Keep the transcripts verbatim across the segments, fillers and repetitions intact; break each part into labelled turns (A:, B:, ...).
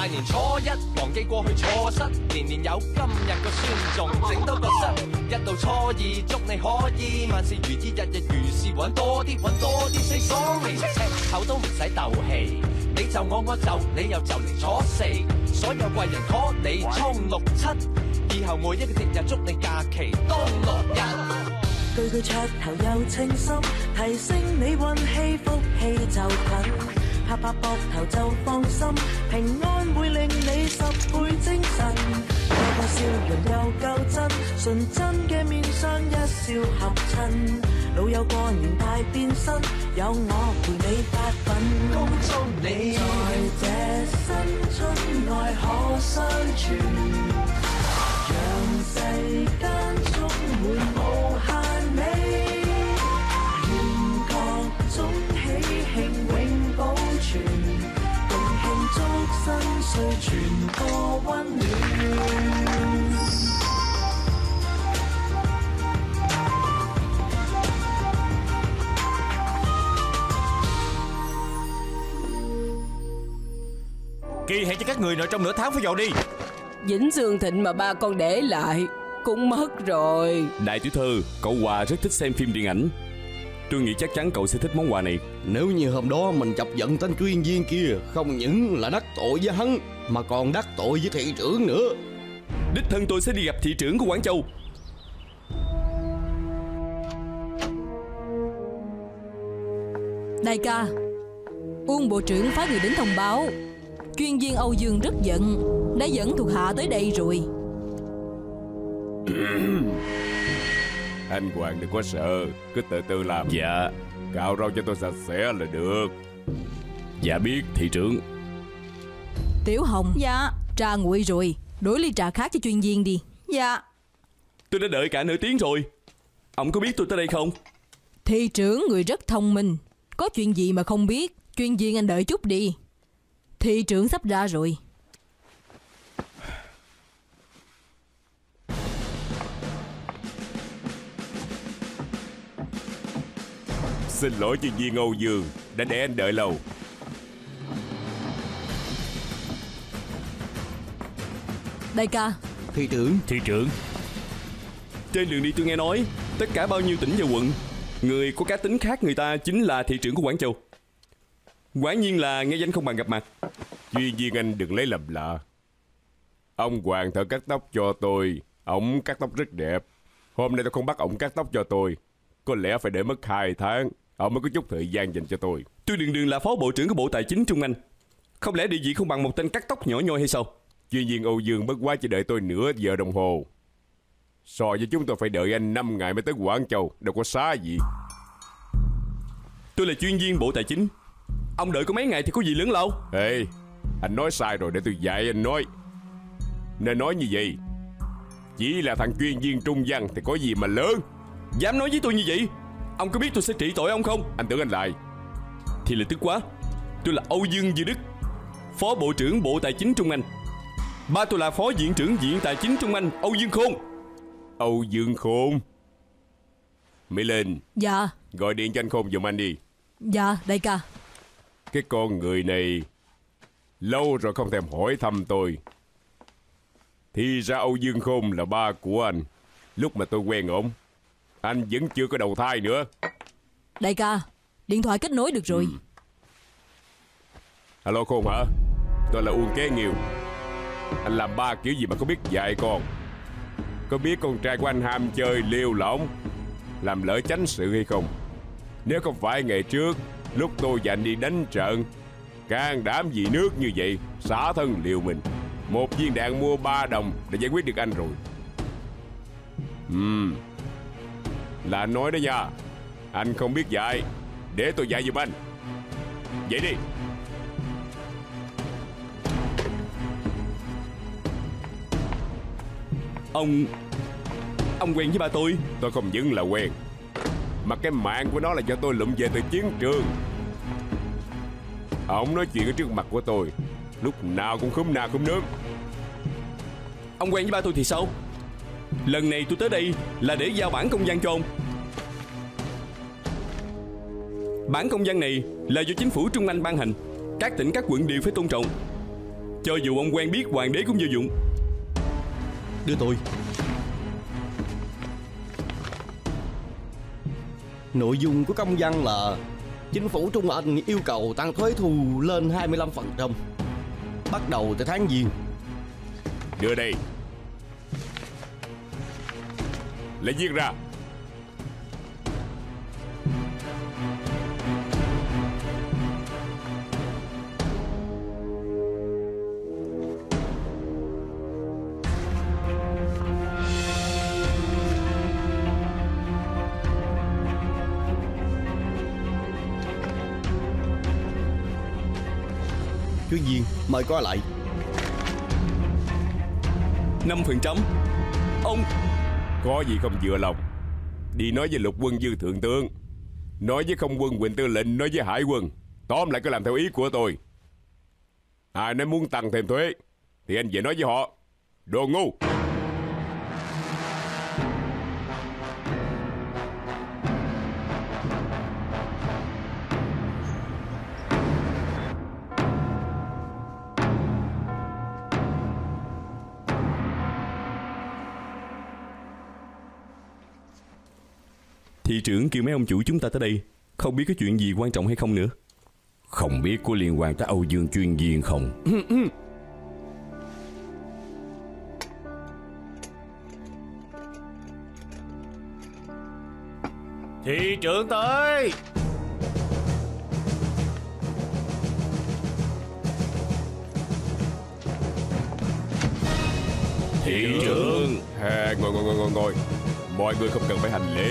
A: 大年初一忘記過去錯失，年年有今日個尊重，整多個失。一到初二祝你可以萬事如意，日日如是揾多啲揾多啲，四爽利赤口都唔使鬥氣，你就我我就你又就嚟初四，所有貴人 call 你衝六七，以後每一個節日祝你假期當六日。句句噱頭又清新，提升你運氣福氣就近，拍拍膊頭就放心，平安會令你十倍精神，個個笑容又夠真，純真嘅面上一笑合襯，老友過年大變身，有我陪你發奮，恭祝你在這新春愛可相傳，讓世間充滿無限美，願各種喜慶永保存，共慶祝新歲傳個溫暖。
B: Kỳ hẹn cho các người nội trong nửa tháng phải vào đi.
C: Vĩnh Sương Thịnh mà ba con để lại cũng mất rồi.
D: Đại tiểu thư, cậu Hòa rất thích xem phim điện ảnh. Tôi nghĩ chắc chắn cậu sẽ thích món quà này.
E: Nếu như hôm đó mình chọc giận tên chuyên viên kia, không những là đắc tội với hắn mà còn đắc tội với thị trưởng nữa.
D: Đích thân tôi sẽ đi gặp thị trưởng của Quảng Châu.
F: Đại ca, Uông bộ trưởng phái người đến thông báo chuyên viên Âu Dương rất giận, đã dẫn thuộc hạ tới đây rồi.
G: Anh Hoàng đừng có sợ, cứ từ từ làm.
D: Dạ.
G: Cạo rau cho tôi sạch sẽ là được.
D: Dạ biết thị trưởng.
F: Tiểu Hồng.
H: Dạ.
F: Trà nguội rồi, đổi ly trà khác cho chuyên viên đi.
H: Dạ.
D: Tôi đã đợi cả nửa tiếng rồi. Ông có biết tôi tới đây không?
F: Thị trưởng người rất thông minh, có chuyện gì mà không biết. Chuyên viên anh đợi chút đi, thị trưởng sắp ra rồi.
G: Xin lỗi chuyên viên Âu Dương, đã để anh đợi lâu.
F: Đại ca.
E: Thị trưởng.
D: Thị trưởng. Trên đường đi tôi nghe nói tất cả bao nhiêu tỉnh và quận, người có cá tính khác người ta chính là thị trưởng của Quảng Châu. Quả nhiên là nghe danh không bằng gặp mặt.
G: Chuyên viên anh đừng lấy làm lạ. Ông Hoàng thợ cắt tóc cho tôi, ổng cắt tóc rất đẹp. Hôm nay tôi không bắt ổng cắt tóc cho tôi, có lẽ phải để mất hai tháng ổng mới có chút thời gian dành cho tôi.
D: Tôi đường đường là phó bộ trưởng của Bộ Tài chính Trung Anh, không lẽ địa vị không bằng một tên cắt tóc nhỏ nhoi hay sao?
G: Chuyên viên Âu Dương bất quá chỉ đợi tôi nửa giờ đồng hồ, so với chúng tôi phải đợi anh năm ngày mới tới Quảng Châu, đâu có xá gì.
D: Tôi là chuyên viên Bộ Tài chính, ông đợi có mấy ngày thì có gì lớn lao.
G: Ê, anh nói sai rồi, để tôi dạy anh nói. Nên nói như vậy, chỉ là thằng chuyên viên trung văn thì có gì mà lớn.
D: Dám nói với tôi như vậy? Ông có biết tôi sẽ trị tội ông không?
G: Anh tưởng anh lại.
D: Thì là tức quá. Tôi là Âu Dương Dư Đức, phó bộ trưởng Bộ Tài chính Trung Anh. Ba tôi là phó viện trưởng Viện Tài chính Trung Anh, Âu Dương Khôn.
G: Âu Dương Khôn. Mỹ Linh.
F: Dạ.
G: Gọi điện cho anh Khôn giùm anh đi.
F: Dạ đại ca.
G: Cái con người này lâu rồi không thèm hỏi thăm tôi. Thì ra Âu Dương Khôn là ba của anh. Lúc mà tôi quen ổng, anh vẫn chưa có đầu thai nữa.
F: Đại ca, điện thoại kết nối được rồi.
G: ừ. Alo Khôn hả? Tôi là Uông Kế Nghiêu. Anh làm ba kiểu gì mà có biết dạy con? Có biết con trai của anh ham chơi liều lỏng, làm lỡ chánh sự hay không? Nếu không phải ngày trước lúc tôi và anh đi đánh trận, can đảm vì nước như vậy, xả thân liều mình, một viên đạn mua ba đồng để giải quyết được anh rồi. Ừm Là anh nói đó nha. Anh không biết dạy, để tôi dạy giùm anh. Vậy đi.
D: Ông Ông quen với ba tôi?
G: Tôi không những là quen, mà cái mạng của nó là do tôi lụm về từ chiến trường. Ông nói chuyện ở trước mặt của tôi, lúc nào cũng khúm na khúm nước.
D: Ông quen với ba tôi thì sao? Lần này tôi tới đây là để giao bản công văn cho ông. Bản công văn này là do chính phủ Trung Anh ban hành, các tỉnh các quận đều phải tôn trọng. Cho dù ông quen biết hoàng đế cũng vô dụng.
E: Đưa tôi. Nội dung của công văn là chính phủ Trung Anh yêu cầu tăng thuế thu lên hai mươi lăm phần trăm bắt đầu từ tháng Giêng.
G: Đưa đây. Lấy viết ra.
E: Chuyên viên mời coi lại.
D: Năm phần trăm. Ông
G: Có gì không vừa lòng đi nói với Lục quân Dư thượng tướng, nói với Không quân Huỳnh tư lệnh, nói với Hải quân. Tóm lại cứ làm theo ý của tôi. Ai nói muốn tăng thêm thuế thì anh về nói với họ. Đồ ngu.
D: thị trưởng kêu mấy ông chủ chúng ta tới đây, không biết có chuyện gì quan trọng hay không nữa.
B: Không biết có liên quan tới Âu Dương chuyên viên không?
H: Thị trưởng tới.
G: Thị trưởng. À, ngồi ngồi ngồi ngồi ngồi. Mọi người không cần phải hành lễ.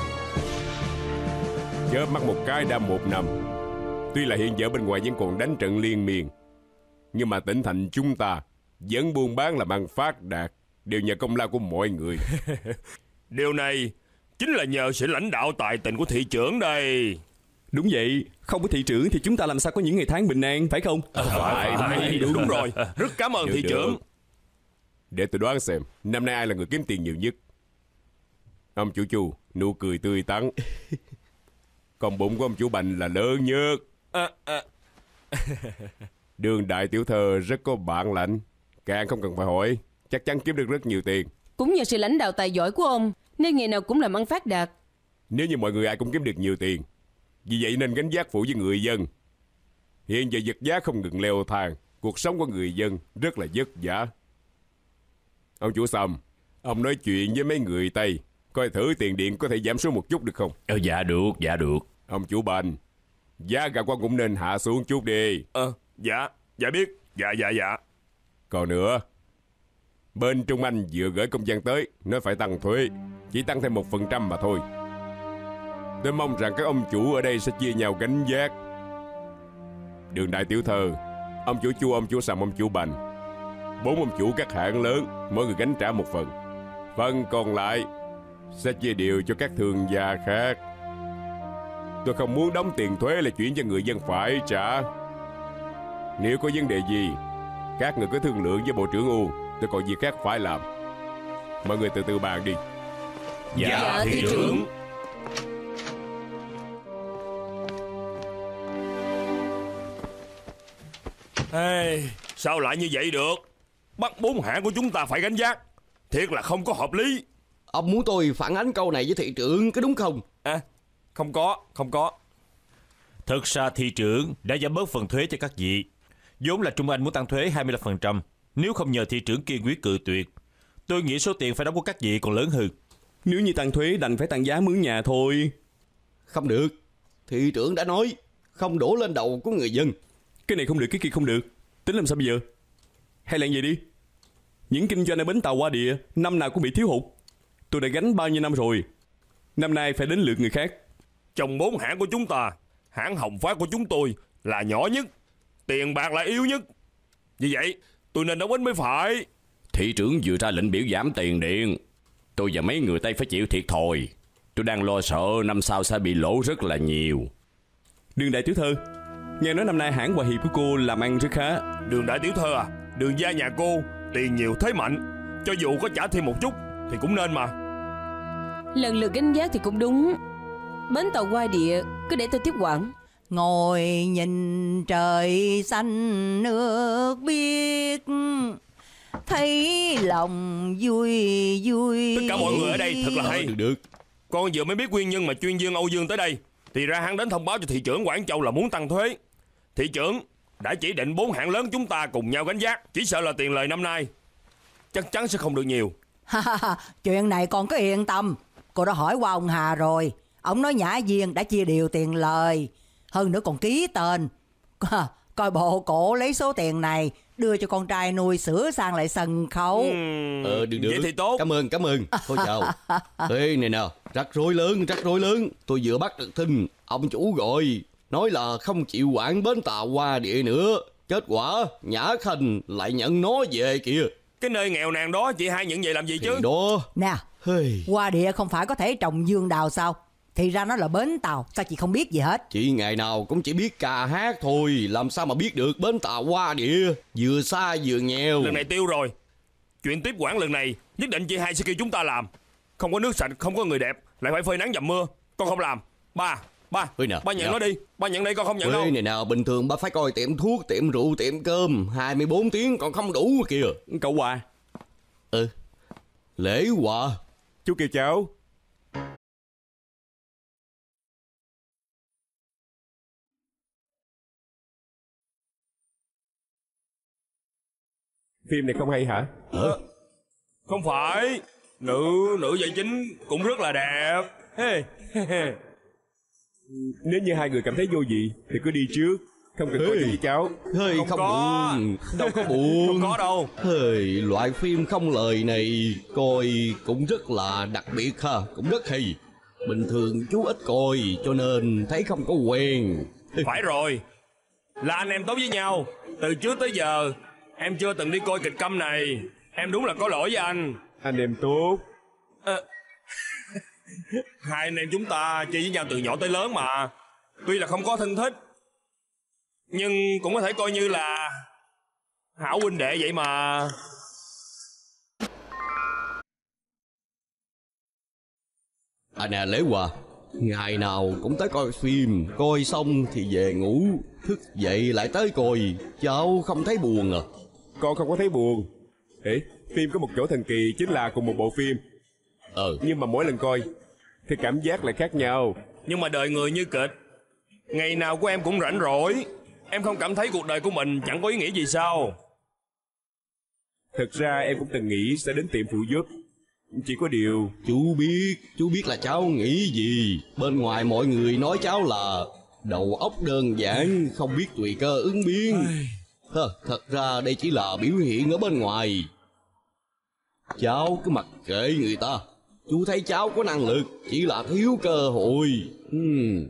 G: Chớp mắt một cái đã một năm. Tuy là hiện giờ bên ngoài vẫn còn đánh trận liên miên, nhưng mà tỉnh thành chúng ta vẫn buôn bán làm ăn phát đạt, đều nhờ công lao của mọi người.
H: Điều này chính là nhờ sự lãnh đạo tài tình của thị trưởng đây.
D: Đúng vậy, không có thị trưởng thì chúng ta làm sao có những ngày tháng bình an, phải không?
H: À, phải, phải, phải, đúng, đúng rồi. Rất cảm ơn
G: được,
H: thị
G: được.
H: trưởng.
G: Để tôi đoán xem năm nay ai là người kiếm tiền nhiều nhất. Ông chủ Chu nụ cười tươi tắn. Còn bụng của ông chủ Bành là lớn nhất. À, à. Đường đại tiểu thơ rất có bản lãnh, càng không cần phải hỏi, chắc chắn kiếm được rất nhiều tiền.
C: Cũng nhờ sự lãnh đạo tài giỏi của ông nên ngày nào cũng làm ăn phát đạt.
G: Nếu như mọi người ai cũng kiếm được nhiều tiền, vì vậy nên gánh vác phụ với người dân. Hiện giờ vật giá không ngừng leo thang, cuộc sống của người dân rất là vất vả. Ông chủ Sầm, ông nói chuyện với mấy người Tây, coi thử tiền điện có thể giảm xuống một chút được không?
B: Ờ, dạ được, dạ được.
G: Ông chủ Bành, giá gà con cũng nên hạ xuống chút đi.
H: Ờ, dạ, dạ biết, dạ, dạ, dạ.
G: Còn nữa, bên Trung Anh vừa gửi công văn tới, nói phải tăng thuế, chỉ tăng thêm một phần trăm mà thôi. Tôi mong rằng các ông chủ ở đây sẽ chia nhau gánh vác. Đường đại tiểu thơ, ông chủ Chu, ông chủ Sầm, ông chủ Bành, bốn ông chủ các hãng lớn, mỗi người gánh trả một phần. Phần còn lại sẽ chia đều cho các thương gia khác. Tôi không muốn đóng tiền thuế là chuyện cho người dân phải trả. Nếu có vấn đề gì, các người cứ thương lượng với Bộ trưởng Uông, tôi còn việc khác phải làm. Mọi người từ từ bàn đi.
H: Dạ,
C: Dạ,
H: thị
C: thị
H: trưởng.
C: trưởng.
H: Hey, sao lại như vậy được? Bắt bốn hãng của chúng ta phải gánh vác, thiệt là không có hợp lý.
E: Ông muốn tôi phản ánh câu này với thị trưởng, có đúng không?
H: À, không có, không có.
B: Thực ra thị trưởng đã giảm bớt phần thuế cho các vị. Vốn là Trung Anh muốn tăng thuế hai mươi lăm phần trăm. Nếu không nhờ thị trưởng kiên quyết cự tuyệt, tôi nghĩ số tiền phải đóng của các vị còn lớn hơn.
D: Nếu như tăng thuế đành phải tăng giá mướn nhà thôi.
E: Không được. Thị trưởng đã nói không đổ lên đầu của người dân.
D: Cái này không được, cái kia không được. Tính làm sao bây giờ? Hay là vậy đi, những kinh doanh ở bến tàu qua địa năm nào cũng bị thiếu hụt. Tôi đã gánh bao nhiêu năm rồi, năm nay phải đến lượt người khác.
H: Trong bốn hãng của chúng ta, hãng Hồng Phát của chúng tôi là nhỏ nhất, tiền bạc là yếu nhất. Vì vậy tôi nên đóng ít mới phải.
B: Thị trưởng vừa ra lệnh biểu giảm tiền điện, tôi và mấy người Tây phải chịu thiệt thòi. Tôi đang lo sợ năm sau sẽ bị lỗ rất là nhiều.
D: Đường đại tiểu thơ, nghe nói năm nay hãng Hòa Hiệp của cô làm ăn rất khá.
H: Đường đại tiểu thơ à, đường gia nhà cô tiền nhiều thế mạnh, cho dù có trả thêm một chút thì cũng nên mà.
C: Lần lượt gánh vác thì cũng đúng. Bến tàu qua địa cứ để tôi tiếp quản.
I: Ngồi nhìn trời xanh nước biếc, thấy lòng vui vui.
H: Tất cả mọi người ở đây thật là hay.
D: Được được.
H: Con vừa mới biết nguyên nhân mà chuyên viên Âu Dương tới đây. Thì ra hắn đến thông báo cho thị trưởng Quảng Châu là muốn tăng thuế. Thị trưởng đã chỉ định bốn hãng lớn chúng ta cùng nhau gánh vác. Chỉ sợ là tiền lời năm nay chắc chắn sẽ không được nhiều.
I: Chuyện này con cứ yên tâm. Cô đã hỏi qua ông Hà rồi. Ông nói Nhã Viên đã chia đều tiền lời, hơn nữa còn ký tên. Coi bộ cổ lấy số tiền này đưa cho con trai nuôi sửa sang lại sân khấu.
H: uhm,
D: Ờ được được.
H: Vậy thì tốt.
D: Cảm ơn cảm ơn. Thôi chào. Ê này nè, rắc rối lớn rắc rối lớn. Tôi vừa bắt được tin ông chủ gọi, nói là không chịu quản bến tàu Hoa Địa nữa. Kết quả Nhã Khanh lại nhận nó về kìa.
H: Cái nơi nghèo nàn đó chị hai nhận về làm gì chứ?
D: Thì đó.
I: Nè,
D: Hey.
I: Hoa Địa không phải có thể trồng dương đào sao? Thì ra nó là bến tàu. Sao chị không biết gì hết?
E: Chị ngày nào cũng chỉ biết ca hát thôi, làm sao mà biết được bến tàu Hoa Địa. Vừa xa vừa nghèo.
H: Lần này tiêu rồi. Chuyện tiếp quản lần này nhất định chị hai sẽ kêu chúng ta làm. Không có nước sạch, không có người đẹp, lại phải phơi nắng dầm mưa. Con không làm. Ba, ba,
E: nè,
H: ba nhận
E: nè.
H: nó đi. Ba nhận đây con không nhận
E: Ê,
H: đâu.
E: này nào, bình thường ba phải coi tiệm thuốc, tiệm rượu, tiệm cơm hai mươi bốn tiếng còn không đủ kìa.
D: Cậu Hòa.
E: Ừ, Lễ Hòa.
D: Chú kêu cháu. Phim này không hay hả?
H: Ờ, không phải. Nữ nữ vai chính cũng rất là đẹp. Hey.
D: Nếu như hai người cảm thấy vô vị thì cứ đi trước, không cần coi với cháu.
E: Hơi
H: Không
E: không,
H: có.
E: buồn, đâu có buồn.
H: Không có đâu.
E: Hơi loại phim không lời này coi cũng rất là đặc biệt ha, cũng rất hay. Bình thường chú ít coi cho nên thấy không có quen.
H: Phải rồi, là anh em tốt với nhau. Từ trước tới giờ em chưa từng đi coi kịch câm này. Em đúng là có lỗi với anh.
D: Anh em tốt.
H: À, hai anh em chúng ta chơi với nhau từ nhỏ tới lớn mà. Tuy là không có thân thích, nhưng cũng có thể coi như là hảo huynh đệ vậy mà.
E: À nè Lễ Hòa, ngày nào cũng tới coi phim, coi xong thì về ngủ, thức dậy lại tới coi, cháu không thấy buồn à?
D: Con không có thấy buồn. Ê, phim có một chỗ thần kỳ chính là cùng một bộ phim,
E: Ờ,
D: nhưng mà mỗi lần coi thì cảm giác lại khác nhau.
H: Nhưng mà đời người như kịch, ngày nào của em cũng rảnh rỗi. Em không cảm thấy cuộc đời của mình chẳng có ý nghĩa gì sao?
D: Thực ra em cũng từng nghĩ sẽ đến tiệm phụ giúp. Chỉ có điều
E: chú biết, chú biết là cháu nghĩ gì. Bên ngoài mọi người nói cháu là đầu óc đơn giản, không biết tùy cơ ứng biến. Hơ, thật ra đây chỉ là biểu hiện ở bên ngoài. Cháu cứ mặc kệ người ta. Chú thấy cháu có năng lực, chỉ là thiếu cơ hội. Hmm.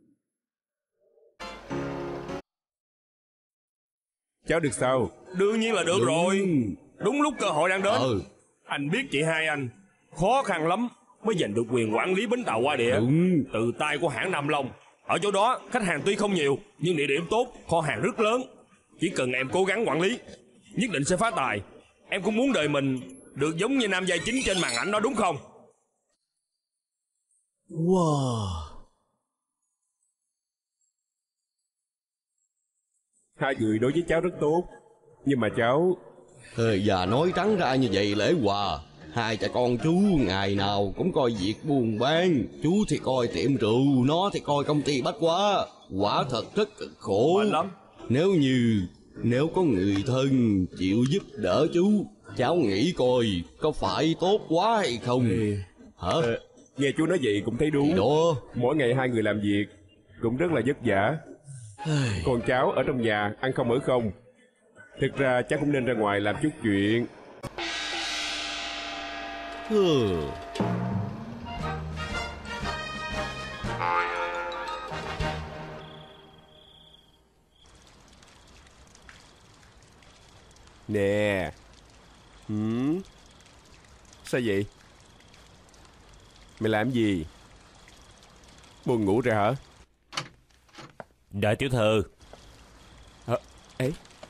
D: cháu được sao?
H: Đương nhiên là được
E: Đúng.
H: rồi. Đúng lúc cơ hội đang đến.
E: Ừ.
H: Anh biết chị hai anh khó khăn lắm mới giành được quyền quản lý bến tàu Hoa Địa
E: Đúng.
H: từ tay của hãng Nam Long. Ở chỗ đó khách hàng tuy không nhiều, nhưng địa điểm tốt, kho hàng rất lớn. Chỉ cần em cố gắng quản lý, nhất định sẽ phát tài. Em cũng muốn đời mình được giống như nam vai chính trên màn ảnh đó, đúng không?
E: Wow.
D: Hai người đối với cháu rất tốt, nhưng mà cháu...
E: Thời và nói trắng ra như vậy Lễ Hòa. Hai cha con chú ngày nào cũng coi việc buôn bán. Chú thì coi tiệm rượu, nó thì coi công ty bách hóa. Quả thật rất cực khổ.
H: Mệt lắm.
E: Nếu như Nếu có người thân chịu giúp đỡ chú, cháu nghĩ coi có phải tốt quá hay không? Hả?
D: Ờ, nghe chú nói vậy cũng thấy đúng.
E: Thì đó.
D: Mỗi ngày hai người làm việc cũng rất là vất vả. Còn cháu ở trong nhà ăn không ở không. Thực ra cháu cũng nên ra ngoài làm chút chuyện.
E: Ừ.
D: Nè. Hử? Sao vậy? Mày làm gì? Buồn ngủ rồi hả?
B: Đại tiểu thư.
D: Hả? Ê?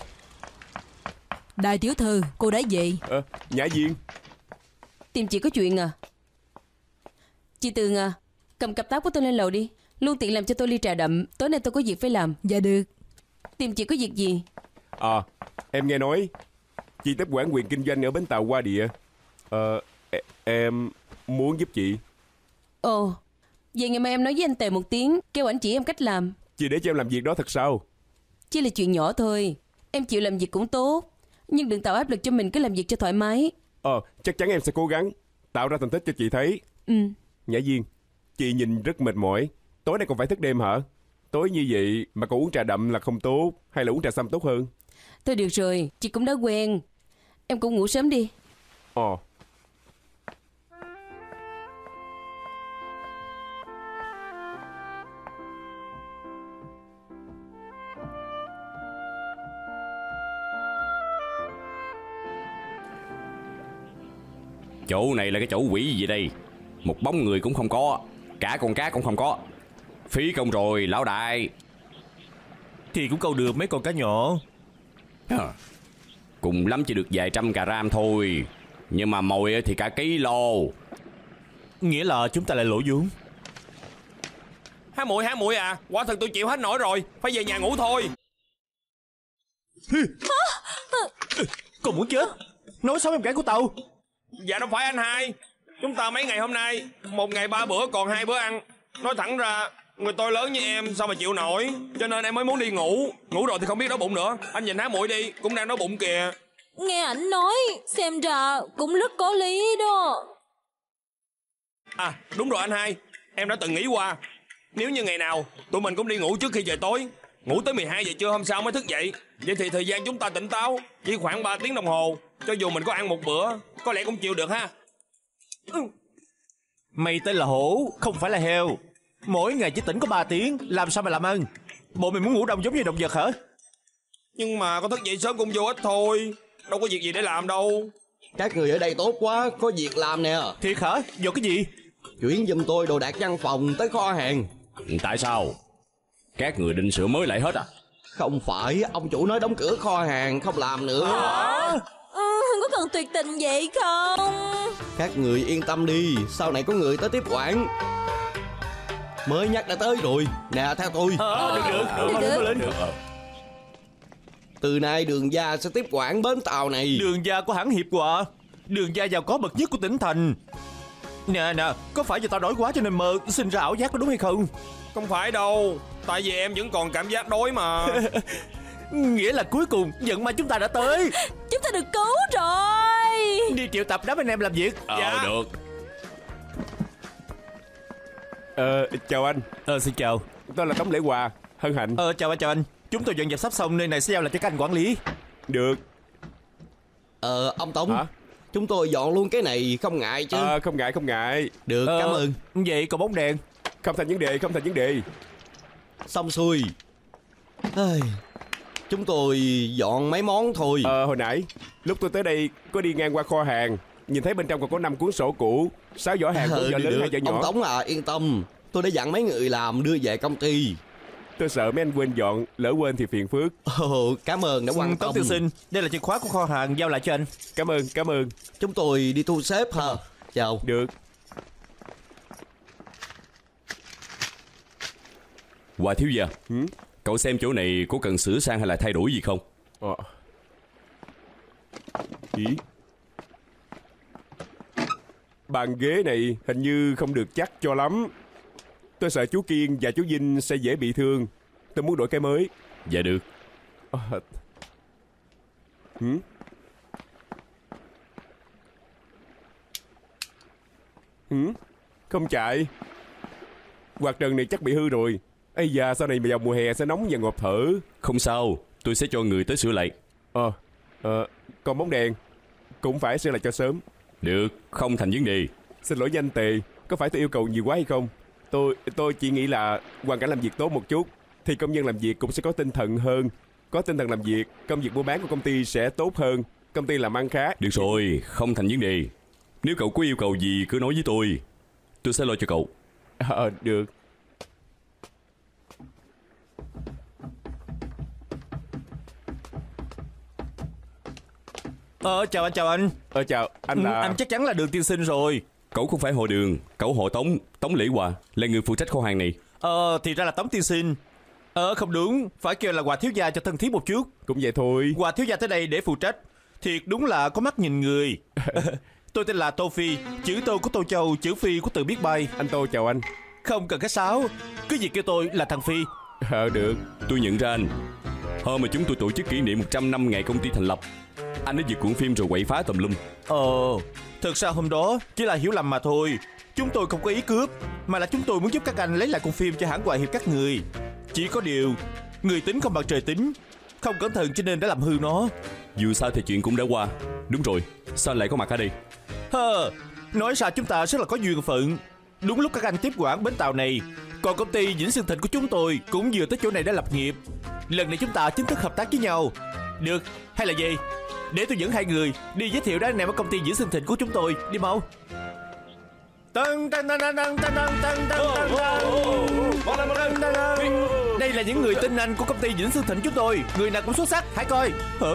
F: Đại tiểu thư, cô đã về.
D: Ờ, Nhã Viên.
C: Tìm chị có chuyện à? Chị Tường à, cầm cặp táp của tôi lên lầu đi. Luôn tiện làm cho tôi ly trà đậm. Tối nay tôi có việc phải làm.
F: Dạ được.
C: Tìm chị có việc gì?
G: À, em nghe nói chị tiếp quản quyền kinh doanh ở bến tàu Hoa Địa. Ờ, e- em muốn giúp chị.
C: Ồ, vậy ngày mai em nói với anh Tề một tiếng, kêu ảnh chỉ em cách làm.
G: Chị để cho em làm việc đó thật sao?
C: Chỉ là chuyện nhỏ thôi. Em chịu làm việc cũng tốt, nhưng đừng tạo áp lực cho mình, cứ làm việc cho thoải mái.
G: Ờ, chắc chắn em sẽ cố gắng tạo ra thành tích cho chị thấy.
C: Ừ.
G: Nhã Duyên, chị nhìn rất mệt mỏi. Tối nay còn phải thức đêm hả? Tối như vậy mà còn uống trà đậm là không tốt, hay là uống trà xăm tốt hơn?
C: Thôi được rồi, chị cũng đã quen. Em cũng ngủ sớm đi.
G: Ồ.
J: Chỗ này là cái chỗ quỷ gì đây? Một bóng người cũng không có, cả con cá cũng không có. Phí công rồi lão đại.
B: Thì cũng câu được mấy con cá nhỏ.
J: À, cùng lắm chỉ được vài trăm gram thôi, nhưng mà mồi thì cả ký lô.
B: Nghĩa là chúng ta lại lỗ vốn.
H: Há muội há muội à, quả thật tôi chịu hết nổi rồi, phải về nhà ngủ thôi.
B: Còn muốn chết? Nói xấu em gái của tao.
H: Dạ đâu phải anh hai. Chúng ta mấy ngày hôm nay, một ngày ba bữa còn hai bữa ăn. Nói thẳng ra, người tôi lớn như em sao mà chịu nổi. Cho nên em mới muốn đi ngủ. Ngủ rồi thì không biết đói bụng nữa. Anh nhìn há muội đi, cũng đang đói bụng kìa.
K: Nghe ảnh nói, xem ra cũng rất có lý đó.
H: À đúng rồi anh hai, em đã từng nghĩ qua, nếu như ngày nào tụi mình cũng đi ngủ trước khi trời tối, ngủ tới mười hai giờ trưa hôm sau mới thức dậy, vậy thì thời gian chúng ta tỉnh táo chỉ khoảng ba tiếng đồng hồ. Cho dù mình có ăn một bữa, có lẽ cũng chịu được ha.
B: Mày tên là hổ, không phải là heo. Mỗi ngày chỉ tỉnh có ba tiếng, làm sao mà làm ăn? Bộ mày muốn ngủ đông giống như động vật hả?
H: Nhưng mà có thức dậy sớm cũng vô ích thôi, đâu có việc gì để làm đâu.
E: Các người ở đây tốt quá, có việc làm nè.
B: Thiệt hả? Vô cái gì?
E: Chuyển giùm tôi đồ đạc văn phòng tới kho hàng.
J: Tại sao? Các người định sửa mới lại hết à?
E: Không phải, ông chủ nói đóng cửa kho hàng không làm nữa.
K: À, ừ, có cần tuyệt tình vậy không?
E: Các người yên tâm đi, sau này có người tới tiếp quản. Mới nhắc đã tới rồi. Nè theo tôi.
B: Ờ, được được,
K: được, được, được.
J: Được rồi.
E: Từ nay Đường Gia sẽ tiếp quản bến tàu này.
B: Đường Gia của hãng Hiệp Hòa, Đường Gia giàu có bậc nhất của tỉnh thành. Nè nè, có phải do tao đói quá cho nên mơ sinh ra ảo giác có đúng hay không?
H: Không phải đâu, tại vì em vẫn còn cảm giác đói mà.
B: Nghĩa là cuối cùng vận may chúng ta đã tới.
K: Chúng ta được cứu rồi.
B: Đi triệu tập đám anh em làm việc.
J: Ờ
H: Dạ.
J: được.
G: Ờ, chào anh.
B: Ờ xin chào.
G: Tôi là Tống Lễ Hòa, hân hạnh.
B: Ờ chào anh chào anh. Chúng tôi dọn dẹp sắp xong, nơi này sẽ giao lại cho các anh quản lý.
G: Được.
E: Ờ ông Tống,
G: Hả?
E: chúng tôi dọn luôn cái này không ngại chứ.
G: Ờ, không ngại không ngại.
E: Được,
B: Ờ,
E: cảm ơn.
B: Vậy còn bóng đèn.
G: Không thành vấn đề, không thành vấn đề.
E: Xong xuôi. Ai, chúng tôi dọn mấy món thôi.
G: Ờ, hồi nãy lúc tôi tới đây có đi ngang qua kho hàng, nhìn thấy bên trong còn có năm cuốn sổ cũ, sáu giỏ hàng,
E: Ờ,
G: bốn giỏ
E: được,
G: lớn,
E: được.
G: hai giỏ nhỏ.
E: Ông Tống à, yên tâm, tôi đã dặn mấy người làm đưa về công ty.
G: Tôi sợ mấy anh quên dọn, lỡ quên thì phiền phức.
E: Ồ, cảm ơn đã quan
B: Tống
E: tâm.
B: tiên sinh, đây là chìa khóa của kho hàng, giao lại cho anh.
G: Cảm ơn, cảm ơn.
E: Chúng tôi đi thu xếp ha. Chào.
G: Được.
J: Hòa thiếu gia,
G: Ừ?
J: cậu xem chỗ này có cần sửa sang hay là thay đổi gì không?
G: Ờ. Ý. Bàn ghế này hình như không được chắc cho lắm. Tôi sợ chú Kiên và chú Vinh sẽ dễ bị thương. Tôi muốn đổi cái mới.
J: Dạ được.
G: Ờ. Ừ? Ừ? Không chạy. Quạt trần này chắc bị hư rồi. Ây da, sau này mà vào mùa hè sẽ nóng và ngộp thở.
J: Không sao, tôi sẽ cho người tới sửa lại.
G: Ờ, ờ, còn bóng đèn cũng phải sửa lại cho sớm.
J: Được, không thành vấn đề.
G: Xin lỗi danh Tề, có phải tôi yêu cầu nhiều quá hay không? Tôi tôi chỉ nghĩ là hoàn cảnh làm việc tốt một chút thì công nhân làm việc cũng sẽ có tinh thần hơn. Có tinh thần làm việc, công việc mua bán của công ty sẽ tốt hơn. Công ty làm ăn khá.
J: Được rồi, không thành vấn đề. Nếu cậu có yêu cầu gì cứ nói với tôi, tôi sẽ lo cho cậu.
G: Ờ, được.
B: Ờ chào anh chào anh.
G: Ờ chào, anh
B: Ừ,
G: là...
B: anh chắc chắn là Đường tiên sinh rồi.
J: Cậu không phải họ Đường, cậu họ Tống, Tống Lễ Hòa, là người phụ trách kho hàng này.
B: Ờ thì ra là Tống tiên sinh. Ờ không đúng, phải kêu là Hòa thiếu gia cho thân thiết một chút.
G: Cũng vậy thôi.
B: Hòa thiếu gia tới đây để phụ trách. Thiệt đúng là có mắt nhìn người. Tôi tên là Tô Phi, chữ Tô của Tô Châu, chữ Phi của Từ Biết Bay.
G: Anh Tô chào anh.
B: Không cần khách sáo, cứ việc kêu tôi là thằng Phi.
G: Ờ được.
J: Tôi nhận ra anh. Hôm mà chúng tôi tổ chức kỷ niệm một trăm năm ngày công ty thành lập, anh đã giật cuộn phim rồi quậy phá tùm lum.
B: Ờ, thực ra hôm đó chỉ là hiểu lầm mà thôi. Chúng tôi không có ý cướp, mà là chúng tôi muốn giúp các anh lấy lại con phim cho hãng Hòa Hiệp các người. Chỉ có điều, người tính không bằng trời tính, không cẩn thận cho nên đã làm hư nó.
J: Dù sao thì chuyện cũng đã qua. Đúng rồi, sao anh lại có mặt ở đây?
B: Hơ, nói sao chúng ta rất là có duyên phận. Đúng lúc các anh tiếp quản bến tàu này, còn công ty Vĩnh Sương Thịnh của chúng tôi cũng vừa tới chỗ này để lập nghiệp. Lần này chúng ta chính thức hợp tác với nhau. Được, hay là gì? Để tôi dẫn hai người đi giới thiệu đến anh em ở công ty Vĩnh Sương Thịnh của chúng tôi. Đi mau. Tân tân tân tân tân tân tân tân tân. Đây là những người tinh anh của công ty Vĩnh Sương Thịnh chúng tôi. Người nào cũng xuất sắc, hãy coi. Hả?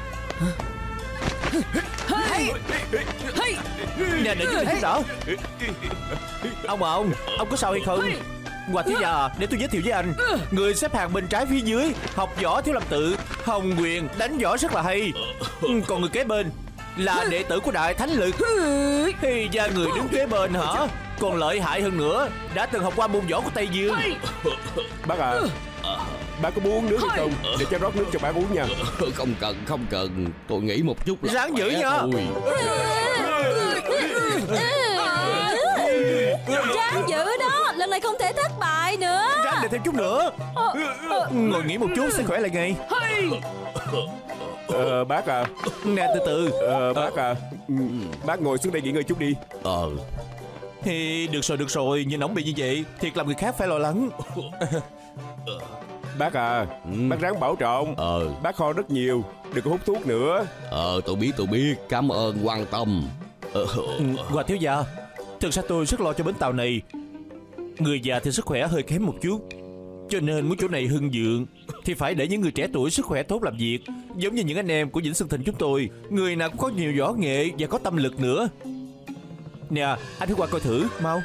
B: Nè để giúp đỡ. Ông à ông, ông có sao hay không? Hòa thiếu gia, để tôi giới thiệu với anh. Người xếp hàng bên trái phía dưới, học võ Thiếu Lâm Tự, Hồng Quyền, đánh võ rất là hay. Còn người kế bên là đệ tử của Đại Thánh Lực. Thì ra người đứng kế bên hả? Còn lợi hại hơn nữa, đã từng học qua môn võ của Tây Dương.
G: Bác à, bác có muốn uống nước hay không? Để cho rót nước cho bác uống nha.
E: Không cần, không cần. Tôi nghĩ một chút là
B: ráng giữ nha.
K: Ráng giữ đó, lần này không thể thất bại nữa.
B: Ráng để thêm chút nữa. Ngồi nghỉ một chút sẽ khỏe lại ngay.
G: Ờ bác à.
B: Nè từ từ.
G: Ờ bác à, bác ngồi xuống đây nghỉ ngơi chút đi.
B: Ờ thì được rồi được rồi, nhìn ổng bị như vậy thiệt làm người khác phải lo lắng.
G: Bác à, ừ. Bác ráng bảo trọng.
E: Ờ
G: Bác ho rất nhiều, đừng có hút thuốc nữa.
E: Ờ tôi biết tôi biết, cảm ơn quan tâm.
B: Ờ Hòa thiếu gia, thực ra tôi rất lo cho bến tàu này. Người già thì sức khỏe hơi kém một chút, cho nên muốn chỗ này hưng vượng thì phải để những người trẻ tuổi sức khỏe tốt làm việc. Giống như những anh em của Vĩnh Sương Thịnh chúng tôi, người nào cũng có nhiều võ nghệ và có tâm lực nữa. Nè, anh thử qua coi thử, mau.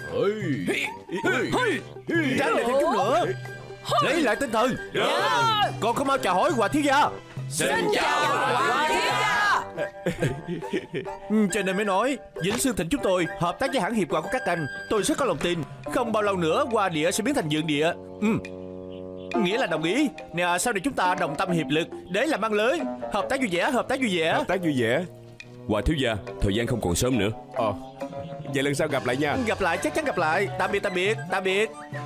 B: Ráng lại thêm chút nữa, lấy lại tinh thần. Còn không mau chào hỏi Hòa thiếu gia.
I: Xin chào Hòa thiếu gia.
B: Cho nên mới nói Vĩnh Sương Thịnh chúng tôi hợp tác với hãng Hiệp Hòa của các anh. Tôi rất có lòng tin không bao lâu nữa Hoa Địa sẽ biến thành Vượng Địa. Ừ. Nghĩa là đồng ý. Nè, sau này chúng ta đồng tâm hiệp lực để làm ăn lớn. Hợp tác vui vẻ, hợp tác vui vẻ.
G: Hợp tác vui vẻ.
J: Hòa thiếu gia, thời gian không còn sớm nữa.
G: Ờ, vậy lần sau gặp lại nha.
B: Gặp lại, chắc chắn gặp lại. Tạm biệt, tạm biệt, tạm biệt.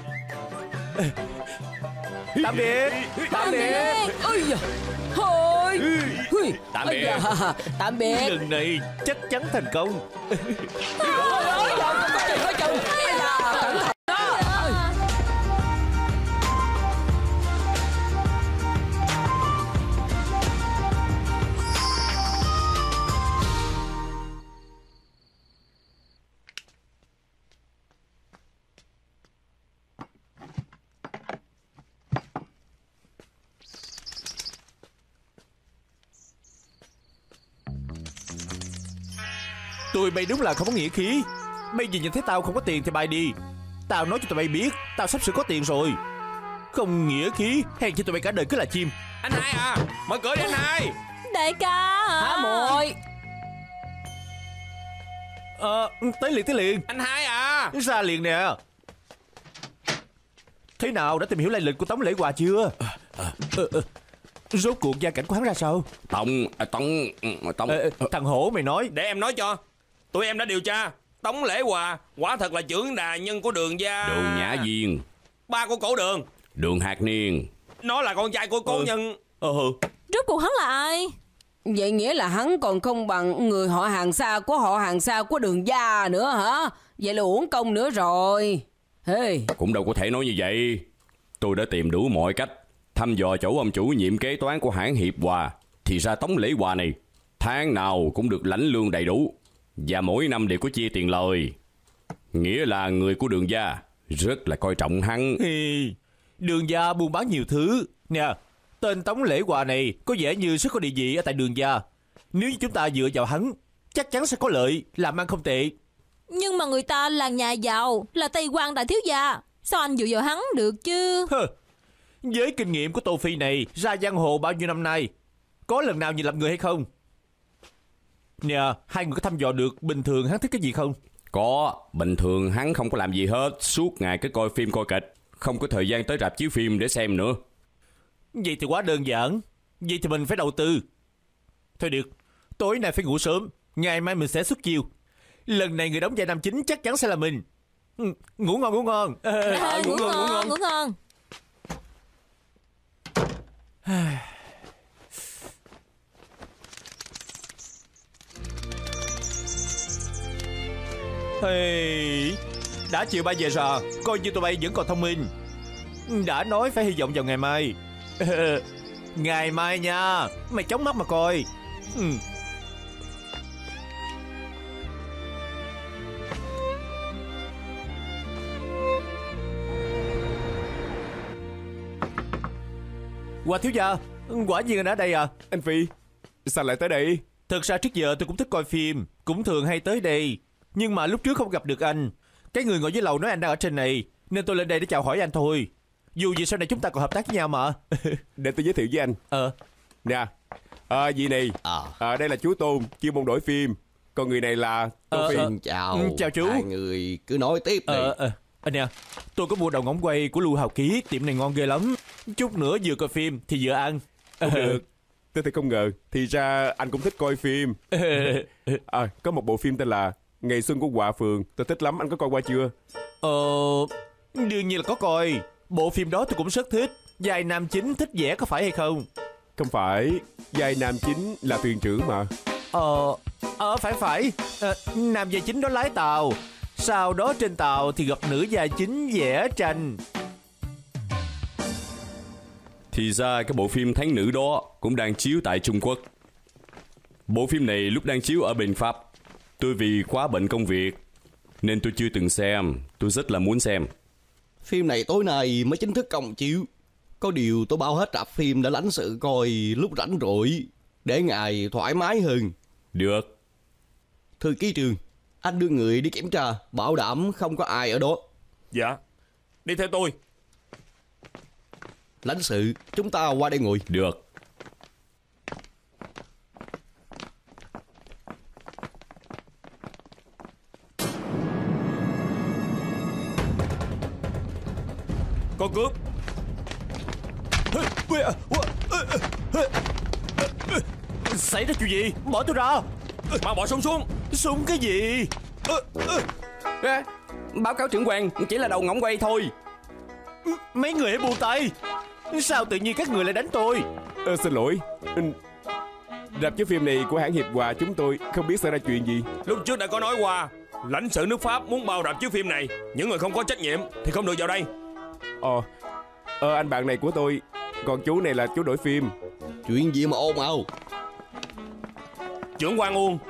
B: Tạm biệt, tạm biệt.
C: Ôi da, thôi.
J: Tạm biệt.
C: Tạm biệt.
B: Lần này chắc chắn thành công.
C: Ôi ôi, có chừng, có chừng. Ây da, cẩn thận đó.
B: Tụi bay đúng là không có nghĩa khí. Bây giờ nhìn thấy tao không có tiền thì bay đi. Tao nói cho tụi bay biết tao sắp sửa có tiền rồi. Không nghĩa khí, hèn chi tụi bay cả đời cứ là chim.
H: Anh Hai à, mở cửa đi anh Hai.
K: Đại ca hả?
C: Hả muội?
B: Ờ, tới liền tới liền.
H: Anh Hai à,
B: ra liền nè. Thế nào, đã tìm hiểu lai lịch của Tống Lễ Hòa chưa? Ờ, ờ, rốt cuộc gia cảnh của hắn ra sao?
J: Tống, à, Tống, Tống.
B: Ờ, thằng Hổ mày nói.
H: để em nói cho. Tụi em đã điều tra, Tống Lễ Hòa quả thật là trưởng đà nhân của Đường gia.
J: Đồ Nhã Viên,
H: ba của Cổ Đường.
J: Đường Hạc Niên.
H: Nó là con trai của cố
B: Ừ.
H: nhân.
B: Ờ
K: Rốt cuộc hắn là ai?
C: Vậy nghĩa là hắn còn không bằng người họ hàng xa của họ hàng xa của Đường gia nữa hả? Vậy là uổng công nữa rồi. Hey.
J: Cũng đâu có thể nói như vậy. Tôi đã tìm đủ mọi cách thăm dò chỗ ông chủ nhiệm kế toán của hãng Hiệp Hòa. Thì ra Tống Lễ Hòa này tháng nào cũng được lãnh lương đầy đủ, và mỗi năm đều có chia tiền lời. Nghĩa là người của Đường gia rất là coi trọng hắn.
B: Hi, Đường gia buôn bán nhiều thứ. Nè, tên Tống Lễ Hòa này có vẻ như rất có địa vị ở tại Đường gia. Nếu như chúng ta dựa vào hắn, chắc chắn sẽ có lợi, làm ăn không tệ.
K: Nhưng mà người ta là nhà giàu, là Tây Quan đại thiếu gia.
F: Sao anh dựa vào hắn được chứ?
B: Hơ, với kinh nghiệm của Tô Phi này ra giang hồ bao nhiêu năm nay, có lần nào nhìn lầm người hay không? Nè, hai người có thăm dò được bình thường hắn thích cái gì không?
J: Có, bình thường hắn không có làm gì hết, suốt ngày cứ coi phim coi kịch, không có thời gian tới rạp chiếu phim để xem nữa.
B: Vậy thì quá đơn giản. Vậy thì mình phải đầu tư. Thôi được, tối nay phải ngủ sớm, ngày mai mình sẽ xuất chiêu. Lần này người đóng vai nam chính chắc chắn sẽ là mình. Ừ, ngủ ngon, ngủ ngon. À,
F: à, ngủ, ngủ ngon, ngủ ngon, ngủ ngon.
B: Hey, đã chiều ba giờ rồi, coi như tụi bay vẫn còn thông minh. Đã nói phải hy vọng vào ngày mai. Ngày mai nha, mày chóng mắt mà coi. Ừ. Hoa thiếu gia, quả nhiên anh ở đây à?
G: Anh Phi, sao lại tới đây?
B: Thật ra trước giờ tôi cũng thích coi phim, cũng thường hay tới đây. Nhưng mà lúc trước không gặp được anh. Cái người ngồi dưới lầu nói anh đang ở trên này, nên tôi lên đây để chào hỏi anh thôi. Dù gì sau này chúng ta còn hợp tác với nhau mà.
G: Để tôi giới thiệu với anh.
B: Ờ
G: Nè, à, vị này à. À, đây là chú Tôn, chuyên môn đổi phim. Còn người này là Tô
B: ờ,
G: Phi.
B: ờ.
D: Chào.
B: Ừ, chào chú.
D: Hai người cứ nói tiếp đi.
B: Ờ, ờ. À, nè, tôi có mua đầu ngỗng quay của Lưu Hào Ký, tiệm này ngon ghê lắm. Chút nữa vừa coi phim thì vừa ăn.
G: Không được, tôi thì không ngờ. Thì ra anh cũng thích coi phim. À, có một bộ phim tên là Ngày Xuân của Hòa Phường, tôi thích lắm, anh có coi qua chưa?
B: Ờ, đương nhiên là có coi. Bộ phim đó tôi cũng rất thích. Vai nam chính thích vẽ có phải hay không?
G: Không phải, vai nam chính là thuyền trưởng mà.
B: Ờ, ờ phải phải. À, nam vai chính đó lái tàu. Sau đó trên tàu thì gặp nữ vai chính vẽ tranh.
J: Thì ra cái bộ phim Thánh Nữ đó cũng đang chiếu tại Trung Quốc. Bộ phim này lúc đang chiếu ở bên Pháp, tôi vì quá bận công việc nên tôi chưa từng xem. Tôi rất là muốn xem.
D: Phim này tối nay mới chính thức công chiếu. Có điều tôi bao hết rạp phim đã lãnh sự coi lúc rảnh rỗi, để ngài thoải mái hơn.
J: Được.
D: Thư ký Trường, anh đưa người đi kiểm tra, bảo đảm không có ai ở đó.
H: Dạ, đi theo tôi.
D: Lãnh sự, chúng ta qua đây ngồi.
J: Được.
H: Có cướp.
B: Xảy ra chuyện gì? Bỏ tôi ra.
H: Mau bỏ súng xuống.
B: Súng cái gì?
J: À, báo cáo trưởng quan, chỉ là đầu ngỗng quay thôi.
B: Mấy người hãy buông tay. Sao tự nhiên các người lại đánh tôi?
G: Ờ, xin lỗi. Rạp chiếu phim này của hãng Hiệp Hòa chúng tôi không biết xảy ra chuyện gì.
H: Lúc trước đã có nói qua, lãnh sự nước Pháp muốn bao rạp chiếu phim này, những người không có trách nhiệm thì không được vào đây.
G: Ờ, ờ anh bạn này của tôi, còn chú này là chú đổi phim.
D: Chuyện gì mà ồn ào?
H: Trưởng quan Uông.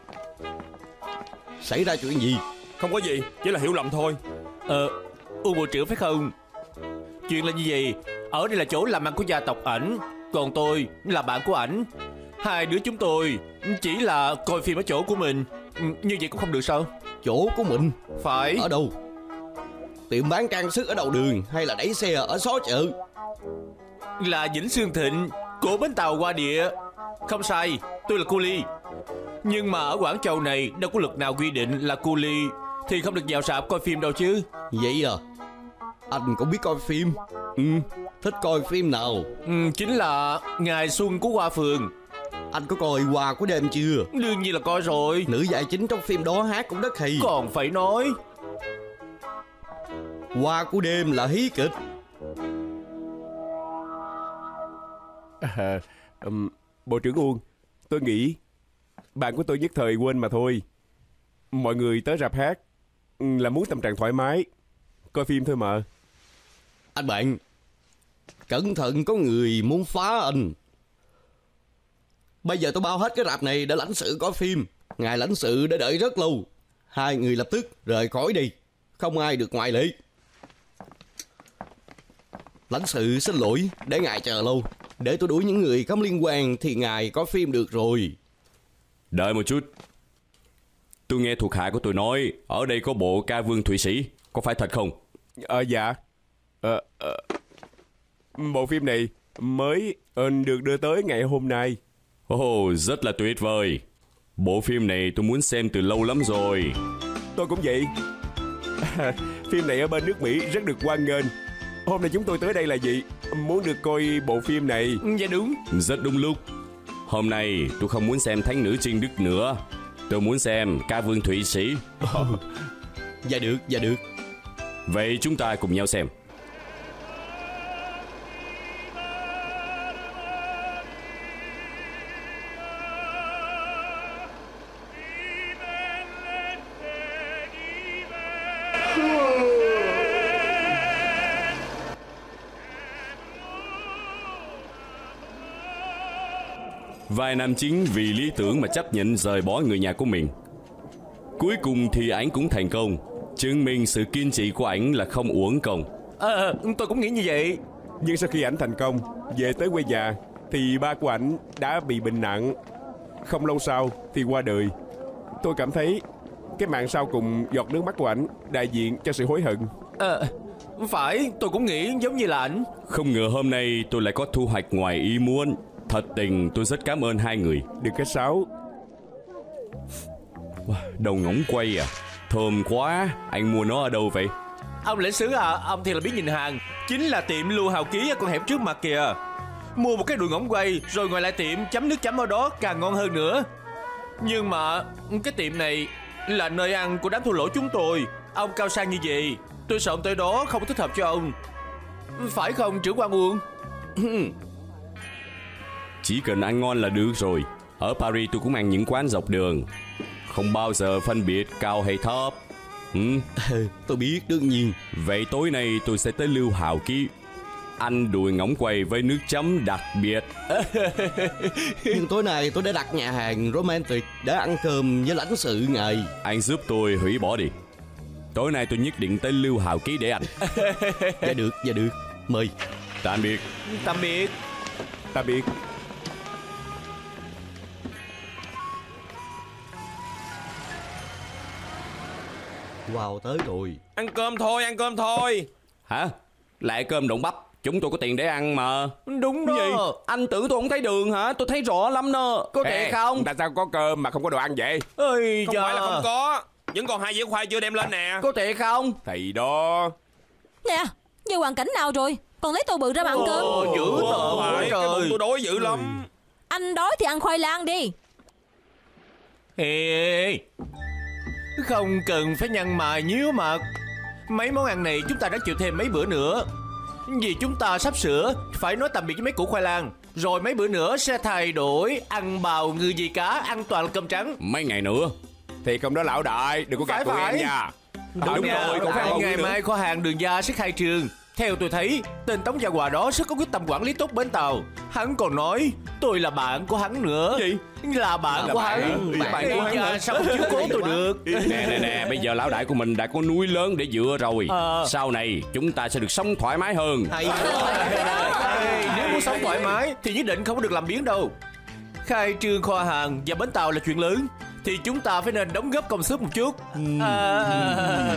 D: Xảy ra chuyện gì?
H: Không có gì, chỉ là hiểu lầm thôi.
B: Ờ, Uông bộ trưởng phải không? Chuyện là như vậy. Ở đây là chỗ làm ăn của gia tộc ảnh, còn tôi là bạn của ảnh. Hai đứa chúng tôi chỉ là coi phim ở chỗ của mình. Như vậy cũng không được sao?
D: Chỗ của mình?
B: Phải.
D: Ở đâu? Tiệm bán trang sức ở đầu đường hay là đẩy xe ở xó chợ?
B: Là Vĩnh Sương Thịnh của bến tàu Hoa Địa. Không sai, tôi là cu li. Nhưng mà ở Quảng Châu này đâu có luật nào quy định là cu li thì không được vào rạp coi phim đâu chứ.
D: Vậy à? Anh cũng biết coi phim. Ừ, thích coi phim nào?
B: Ừ, chính là Ngày Xuân của Hoa Phường.
D: Anh có coi Hoa của Đêm chưa?
B: Đương nhiên là coi rồi.
D: Nữ vai chính trong phim đó hát cũng rất hay.
B: Còn phải nói,
D: Hoa của Đêm là hí kịch.
G: À, um, Bộ trưởng Uông, tôi nghĩ bạn của tôi nhất thời quên mà thôi. Mọi người tới rạp hát là muốn tâm trạng thoải mái, coi phim thôi mà.
D: Anh bạn, cẩn thận có người muốn phá anh. Bây giờ tôi bao hết cái rạp này để lãnh sự coi phim. Ngài lãnh sự đã đợi rất lâu. Hai người lập tức rời khỏi đi, không ai được ngoại lệ. Lãnh sự xin lỗi để ngài chờ lâu. Để tôi đuổi những người không liên quan thì ngài có phim được rồi.
J: Đợi một chút. Tôi nghe thuộc hạ của tôi nói ở đây có bộ ca vương Thụy Sĩ, có phải thật không?
G: Ờ dạ. Ờ, ờ, bộ phim này mới ờ, được đưa tới ngày hôm nay.
J: Ồ, oh, rất là tuyệt vời. Bộ phim này tôi muốn xem từ lâu lắm rồi.
G: Tôi cũng vậy. Phim này ở bên nước Mỹ rất được hoan nghênh. Hôm nay chúng tôi tới đây là gì? Muốn được coi bộ phim này.
B: Dạ đúng.
J: Rất đúng lúc. Hôm nay tôi không muốn xem Thánh nữ Trinh Đức nữa. Tôi muốn xem Ca Vương Thụy Sĩ.
E: Dạ được, dạ được.
J: Vậy chúng ta cùng nhau xem. Vài nam chính vì lý tưởng mà chấp nhận rời bỏ người nhà của mình. Cuối cùng thì ảnh cũng thành công, chứng minh sự kiên trì của ảnh là không uổng công.
B: Ờ, à, tôi cũng nghĩ như vậy.
G: Nhưng sau khi ảnh thành công, về tới quê nhà, thì ba của ảnh đã bị bệnh nặng. Không lâu sau thì qua đời. Tôi cảm thấy cái màn sau cùng giọt nước mắt của ảnh đại diện cho sự hối hận.
B: Ờ, à, phải, tôi cũng nghĩ giống như là ảnh.
J: Không ngờ hôm nay tôi lại có thu hoạch ngoài ý muốn. Thật tình tôi rất cảm ơn hai người.
G: Đừng có sáo.
J: Đầu ngỗng quay à? Thơm quá. Anh mua nó ở đâu vậy?
B: Ông lãnh sứ à, ông thì là biết nhìn hàng. Chính là tiệm Lưu Hào Ký ở con hẻm trước mặt kìa. Mua một cái đùi ngỗng quay rồi ngồi lại tiệm chấm nước chấm ở đó càng ngon hơn nữa. Nhưng mà cái tiệm này là nơi ăn của đám thua lỗ chúng tôi. Ông cao sang như vậy, tôi sợ ông tới đó không thích hợp cho ông. Phải không trưởng quan Uông?
J: Chỉ cần ăn ngon là được rồi. Ở Paris tôi cũng ăn những quán dọc đường, không bao giờ phân biệt cao hay thấp. Ừ?
E: Tôi biết đương nhiên.
J: Vậy tối nay tôi sẽ tới Lưu Hào Ký ăn đùi ngỗng quay với nước chấm đặc biệt.
E: Nhưng tối nay tôi đã đặt nhà hàng romantic để ăn cơm với lãnh sự ngài.
J: Anh giúp tôi hủy bỏ đi. Tối nay tôi nhất định tới Lưu Hào Ký để ăn.
E: Dạ được, dạ được. Mời.
J: Tạm biệt.
B: Tạm biệt.
G: Tạm biệt.
E: Wow, tới rồi.
H: Ăn cơm thôi, ăn cơm thôi.
J: Hả? Lại cơm độn bắp. Chúng tôi có tiền để ăn mà.
B: Đúng đó.
J: Gì? Anh tưởng tôi không thấy đường hả? Tôi thấy rõ lắm đó. Có
G: Ê,
J: thiệt không?
G: Tại sao có cơm mà không có đồ ăn vậy?
B: Ơi
H: Không
B: da.
H: phải là không có, vẫn còn hai dĩa khoai chưa đem lên nè.
J: Có thiệt không?
G: Thì đó.
F: Nè, giờ hoàn cảnh nào rồi? Còn lấy tô bự ra mà ăn cơm.
B: Ồ, dữ tợn quá
H: Phải, cái bụng
B: trời.
H: tôi đói dữ lắm.
F: Anh đói thì ăn khoai lang đi.
B: Ê, không cần phải nhăn mày nhíu mặt. Mấy món ăn này chúng ta đã chịu thêm mấy bữa nữa. Vì chúng ta sắp sửa phải nói tạm biệt với mấy củ khoai lang. Rồi mấy bữa nữa sẽ thay đổi ăn bào ngư gì cá, ăn toàn là cơm trắng.
J: Mấy ngày nữa.
G: Thì không đó lão đại, đừng có
B: Phải,
G: gạt tụi
B: phải.
G: em nha.
B: Đúng,
G: Đúng
B: nha,
G: rồi, còn phải
B: tại
G: bầu
B: ngày
G: nữa.
B: mai kho hàng Đường Gia sẽ khai trương. Theo tôi thấy, tên Tống Gia Hòa đó rất có quyết tâm quản lý tốt bến tàu. Hắn còn nói tôi là bạn của hắn nữa.
J: Gì?
B: Là bạn
J: Là
B: của
J: bạn
B: hắn.
J: hả? Bạn
B: Ê
J: của hắn
B: da,
J: hả?
B: sao không chiếu cố tôi được?
J: Nè nè nè, bây giờ lão đại của mình đã có núi lớn để dựa rồi.
B: Ờ.
J: Sau này chúng ta sẽ được sống thoải mái hơn.
B: Hay quá. Ê, nếu muốn sống thoải mái thì nhất định không có được làm biếng đâu. Khai trương kho hàng và bến tàu là chuyện lớn, thì chúng ta phải nên đóng góp công sức một chút. À,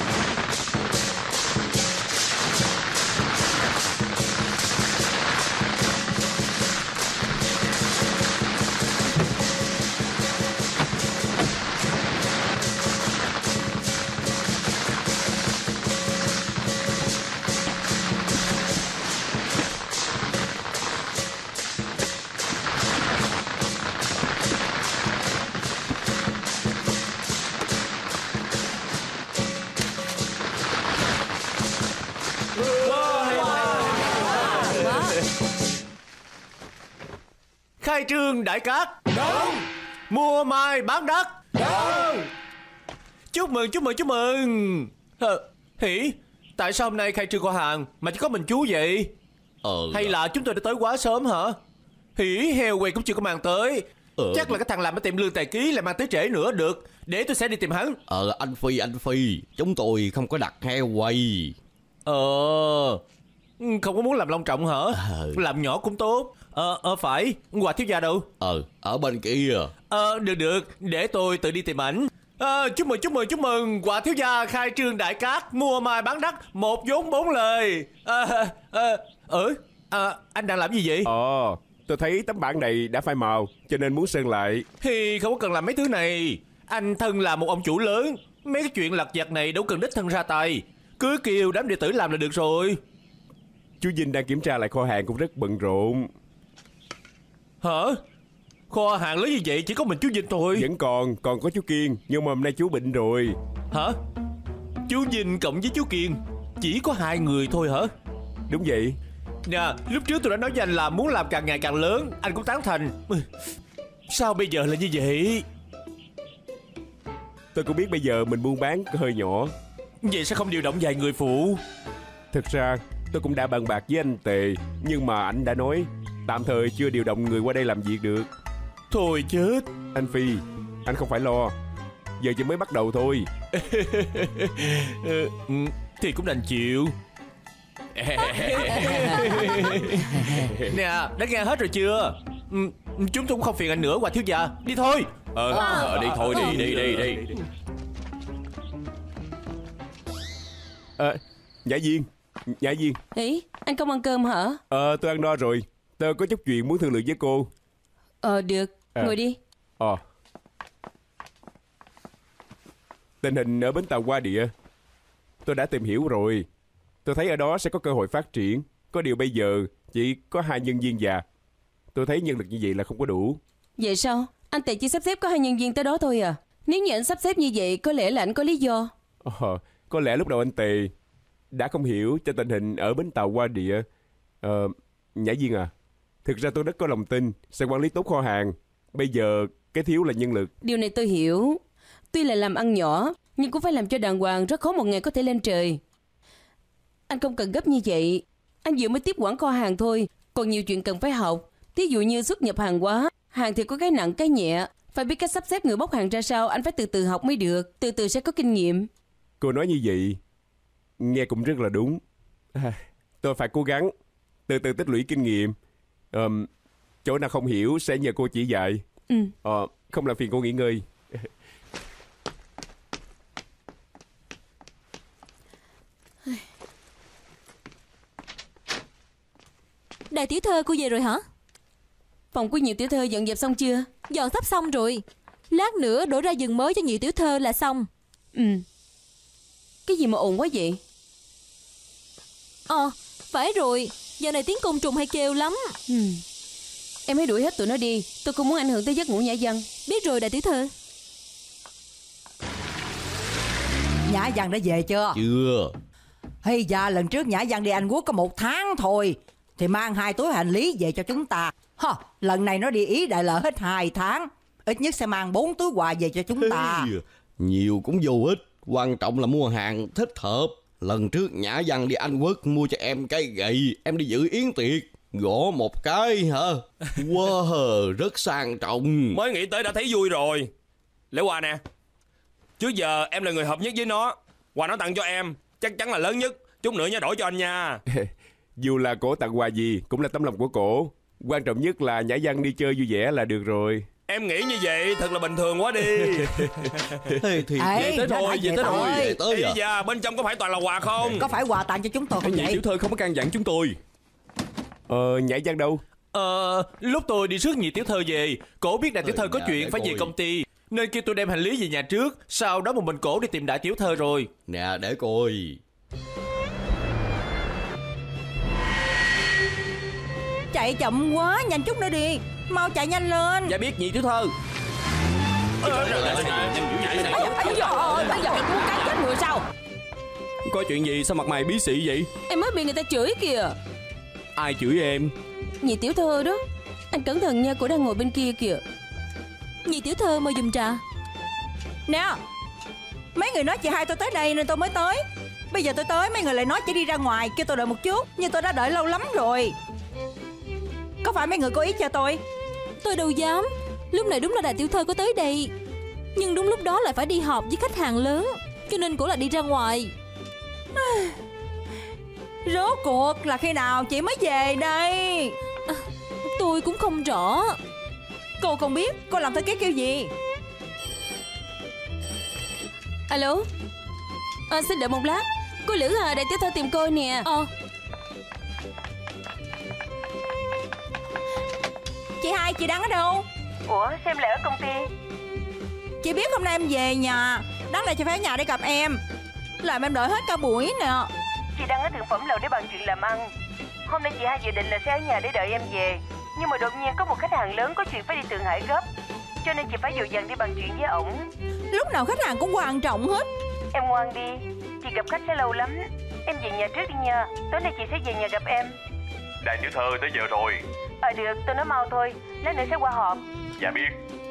B: khai trương đại cát. Đúng. Mua mai bán đất. Đúng. Chúc mừng, chúc mừng, chúc mừng. Ờ, Hỉ, tại sao hôm nay khai trương kho hàng mà chỉ có mình chú vậy?
E: Ờ.
B: Hay là chúng tôi đã tới quá sớm hả? Hỉ, heo quay cũng chưa có mang tới.
E: Ờ.
B: Chắc là cái thằng làm ở tiệm Lương Tài Ký lại mang tới trễ nữa được. Để tôi sẽ đi tìm hắn.
E: Ờ, anh Phi, anh Phi. Chúng tôi không có đặt heo quay.
B: Ờ, không có muốn làm long trọng hả?
E: Ờ.
B: Làm nhỏ cũng tốt. Ờ, ờ phải, Hòa thiếu gia đâu?
E: Ờ, ở bên kia.
B: Ờ, được được, để tôi tự đi tìm ảnh. À, chúc mừng chúc mừng chúc mừng, Quả thiếu gia khai trương đại cát, mua mai bán đắt, một vốn bốn lời. À, à, ừ, à, anh đang làm gì vậy?
G: Ồ, tôi thấy tấm bảng này đã phai màu, cho nên muốn sơn lại.
B: Thì không có cần làm mấy thứ này. Anh thân là một ông chủ lớn, mấy cái chuyện lặt vặt này đâu cần đích thân ra tay, cứ kêu đám đệ tử làm là được rồi.
G: Chú Vinh đang kiểm tra lại kho hàng cũng rất bận rộn.
B: Hả? Kho hàng lớn như vậy chỉ có mình chú Vinh thôi.
G: Vẫn còn, còn có chú Kiên, nhưng mà hôm nay chú bệnh rồi.
B: Hả? Chú Vinh cộng với chú Kiên chỉ có hai người thôi hả?
G: Đúng vậy.
B: Nè, lúc trước tôi đã nói với anh là muốn làm càng ngày càng lớn, anh cũng tán thành. Sao bây giờ là như vậy?
G: Tôi cũng biết bây giờ mình buôn bán hơi nhỏ.
B: Vậy sao không điều động vài người phụ?
G: Thực ra tôi cũng đã bàn bạc với anh Tề, nhưng mà anh đã nói tạm thời chưa điều động người qua đây làm việc được.
B: Thôi chết.
G: Anh Phi, anh không phải lo, giờ chỉ mới bắt đầu thôi.
B: Thì cũng đành chịu. Nè, đã nghe hết rồi chưa? Chúng tôi cũng không phiền anh nữa, Hòa thiếu gia. Đi thôi.
J: Ờ, ờ đi thôi, đi, đi, đi, đi.
G: Ờ, Nhã Viên, Nhã Viên.
C: Ý, anh không ăn cơm hả?
G: Ờ, tôi ăn no rồi. Tôi có chút chuyện muốn thương lượng với cô.
C: Ờ, được,
G: à.
C: ngồi đi.
G: Ờ. Tình hình ở bến tàu Hoa Địa tôi đã tìm hiểu rồi. Tôi thấy ở đó sẽ có cơ hội phát triển. Có điều bây giờ chỉ có hai nhân viên già. Tôi thấy nhân lực như vậy là không có đủ.
C: Vậy sao? Anh Tề chỉ sắp xếp có hai nhân viên tới đó thôi à? Nếu như anh sắp xếp như vậy, có lẽ là anh có lý do.
G: Ờ, có lẽ lúc đầu anh Tề đã không hiểu cho tình hình ở bến tàu Hoa Địa. Ờ, Nhã Viên à, thực ra tôi rất có lòng tin sẽ quản lý tốt kho hàng. Bây giờ cái thiếu là nhân lực.
C: Điều này tôi hiểu. Tuy là làm ăn nhỏ, nhưng cũng phải làm cho đàng hoàng, rất khó một ngày có thể lên trời. Anh không cần gấp như vậy. Anh vừa mới tiếp quản kho hàng thôi, còn nhiều chuyện cần phải học. Ví dụ như xuất nhập hàng hóa, hàng thì có cái nặng cái nhẹ, phải biết cách sắp xếp người bốc hàng ra sao. Anh phải từ từ học mới được, từ từ sẽ có kinh nghiệm.
G: Cô nói như vậy nghe cũng rất là đúng. À, tôi phải cố gắng từ từ tích lũy kinh nghiệm. Ờ, chỗ nào không hiểu sẽ nhờ cô chỉ dạy.
C: Ừ.
G: Ờ, không làm phiền cô nghỉ ngơi.
K: Đại tiểu thơ cô về rồi hả?
C: Phòng của Nhị tiểu thơ dọn dẹp xong chưa?
K: Dọn sắp xong rồi. Lát nữa đổ ra giường mới cho Nhị tiểu thơ là xong.
C: Ừ. Cái gì mà ồn quá vậy?
K: Ờ, phải rồi. Giờ này tiếng côn trùng hay kêu lắm.
C: Ừ. Em hãy đuổi hết tụi nó đi. Tôi không muốn ảnh hưởng tới giấc ngủ Nhã Văn.
K: Biết rồi đại tiểu thơ.
I: Nhã Văn đã về chưa?
E: Chưa.
I: Hay da lần trước Nhã Văn đi Anh Quốc có một tháng thôi, thì mang hai túi hành lý về cho chúng ta. Hả, lần này nó đi Ý Đại Lợi hết hai tháng, ít nhất sẽ mang bốn túi quà về cho chúng ta.
E: Nhiều cũng vô ích, quan trọng là mua hàng thích hợp. Lần trước Nhã Văn đi Anh Quốc mua cho em cái gậy, em đi dự yến tiệc, gõ một cái hả? Wow, rất sang trọng.
H: Mới nghĩ tới đã thấy vui rồi. Lễ quà nè. Trước giờ em là người hợp nhất với nó. Quà nó tặng cho em chắc chắn là lớn nhất. Chút nữa nhớ đổi cho anh nha.
G: Dù là cổ tặng quà gì cũng là tấm lòng của cổ. Quan trọng nhất là Nhã Văn đi chơi vui vẻ là được rồi.
H: Em nghĩ như vậy thật là bình thường quá đi.
E: Thì, thì
I: Ê,
H: về tới thôi, về tới thôi.
E: Về tới
H: Ê
E: à?
H: da, bên trong có phải toàn là quà không?
I: Có phải quà tặng cho chúng tôi không
J: Nhị
I: vậy?
J: tiểu thơ không có can dặn chúng tôi.
G: Ờ, Nhã Văn đâu?
B: Ờ, lúc tôi đi rước Nhị tiểu thơ về, cổ biết đại tiểu thơ có chuyện phải về công ty, nên kêu tôi đem hành lý về nhà trước. Sau đó một mình cổ đi tìm đại tiểu thơ rồi.
E: Nè, để coi.
I: Chạy chậm quá, nhanh chút nữa đi. Mau chạy nhanh lên.
B: Dạ biết Nhị tiểu thơ.
C: Ây da, bây giờ em muốn cái chết người sao?
J: Có chuyện gì sao mặt mày bí xị vậy?
C: Em mới bị người ta chửi kìa.
J: Ai chửi em?
C: Nhị tiểu thơ đó. Anh cẩn thận nha, cô đang ngồi bên kia kìa.
K: Nhị tiểu thơ mời dùng trà.
I: Nè, mấy người nói chị hai tôi tới đây nên tôi mới tới. Bây giờ tôi tới, mấy người lại nói chỉ đi ra ngoài, kêu tôi đợi một chút. Nhưng tôi đã đợi lâu lắm rồi. Có phải mấy người cố ý cho tôi?
K: Tôi đâu dám. Lúc này đúng là đại tiểu thơ có tới đây, nhưng đúng lúc đó lại phải đi họp với khách hàng lớn, cho nên cổ lại đi ra ngoài.
I: Rốt cuộc là khi nào chị mới về đây?
K: À, tôi cũng không rõ.
I: Cô không biết cô làm thư ký kiểu gì?
C: Alo. À, xin đợi một lát. Cô Lữ à, đại tiểu thư tìm cô nè.
K: Ờ.
I: Chị hai, chị đang ở đâu?
L: Ủa, sao em lại ở công ty?
I: Chị biết hôm nay em về nhà, đáng lẽ chị phải ở nhà để gặp em, làm em đợi hết cả buổi nè.
L: Chị đang ở thượng phẩm lầu để bàn chuyện làm ăn. Hôm nay chị hai dự định là sẽ ở nhà để đợi em về, nhưng mà đột nhiên có một khách hàng lớn có chuyện phải đi Thượng Hải gấp, cho nên chị phải vội vàng đi bàn chuyện với ổng.
I: Lúc nào khách hàng cũng quan trọng hết.
L: Em ngoan đi, chị gặp khách sẽ lâu lắm. Em về nhà trước đi nha, tối nay chị sẽ về nhà gặp em.
M: Đại tiểu thư tới giờ rồi.
L: Ờ được, tôi nói mau thôi, lát nữa sẽ qua họp.
M: Dạ biết.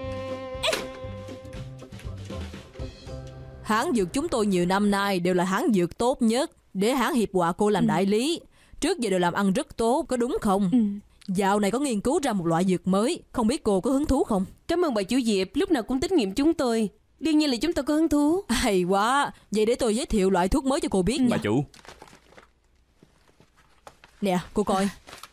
F: Hãng dược chúng tôi nhiều năm nay đều là hãng dược tốt nhất, để hãng Hiệp Họa cô làm ừ. đại lý. Trước giờ đều làm ăn rất tốt, có đúng không? Ừ. Dạo này có nghiên cứu ra một loại dược mới, không biết cô có hứng thú không?
C: Cảm ơn bà chủ Diệp, lúc nào cũng tín nhiệm chúng tôi. Đương nhiên là chúng tôi có hứng thú.
F: Hay quá, vậy để tôi giới thiệu loại thuốc mới cho cô biết nha.
J: Bà chủ.
F: Nè, cô coi.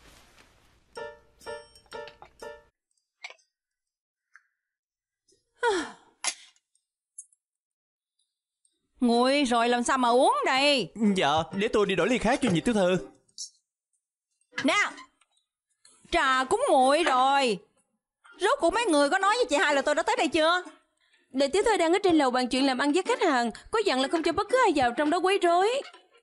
I: Nguội rồi làm sao mà uống đây?
B: Dạ, để tôi đi đổi ly khác cho nhị tiểu thư.
I: Nè, trà cũng nguội rồi. Rốt cuộc mấy người có nói với chị hai là tôi đã tới đây chưa?
C: Đại tiểu thư đang ở trên lầu bàn chuyện làm ăn với khách hàng, có dặn là không cho bất cứ ai vào trong đó quấy rối.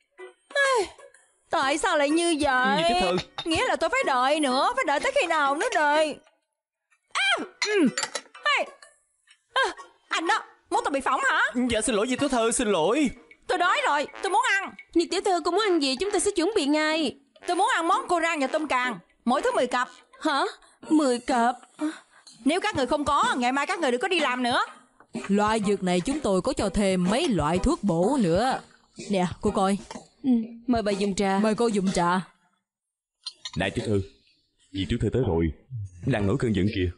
I: Tại sao lại như vậy?
B: Nhị tiểu thư.
I: Nghĩa là tôi phải đợi nữa, phải đợi tới khi nào nữa đợi? À, ừ. Hey. À, anh đó, muốn tôi bị phỏng hả?
B: Dạ xin lỗi nhị tiểu thư, xin lỗi.
I: Tôi đói rồi, tôi muốn ăn.
C: Nhị tiểu thư cô muốn ăn gì chúng ta sẽ chuẩn bị ngay.
I: Tôi muốn ăn món cô rang và tôm càng, mỗi thứ mười cặp.
C: Hả? mười cặp?
I: Nếu các người không có, ngày mai các người đừng có đi làm nữa.
F: Loại dược này chúng tôi có cho thêm mấy loại thuốc bổ nữa. Nè, cô coi.
C: Ừ, mời bà dùng trà.
F: Mời cô dùng trà.
J: Đại tiểu thư, dì tiểu thư tới rồi, đang nổi cơn giận kìa.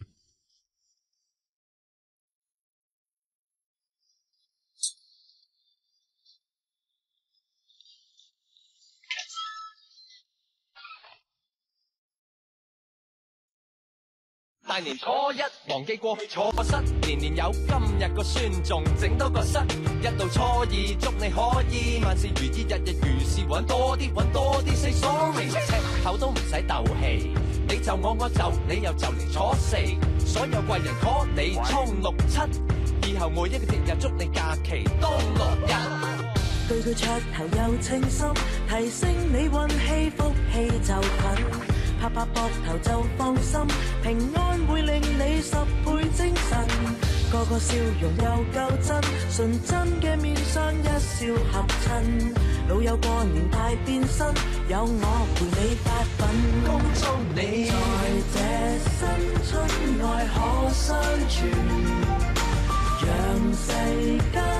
A: 大年初一忘記過去錯失，年年有今日個尊重，整多個室。一到初二祝你可以萬事如意，日日如是揾多啲揾多啲，四爽利赤口都唔使鬥氣，你就我我就你又就嚟初四，所有貴人 call 你衝六七，以後每一個節日祝你假期當六日。
N: 句句噱頭又清新，提升你運氣福氣就近。拍拍膊頭就放心，平安會令你十倍精神，個個笑容又夠真，純真嘅面上一笑合襯，老友過年大變身，有我陪你八品，恭祝你在這新春愛可相傳，讓世間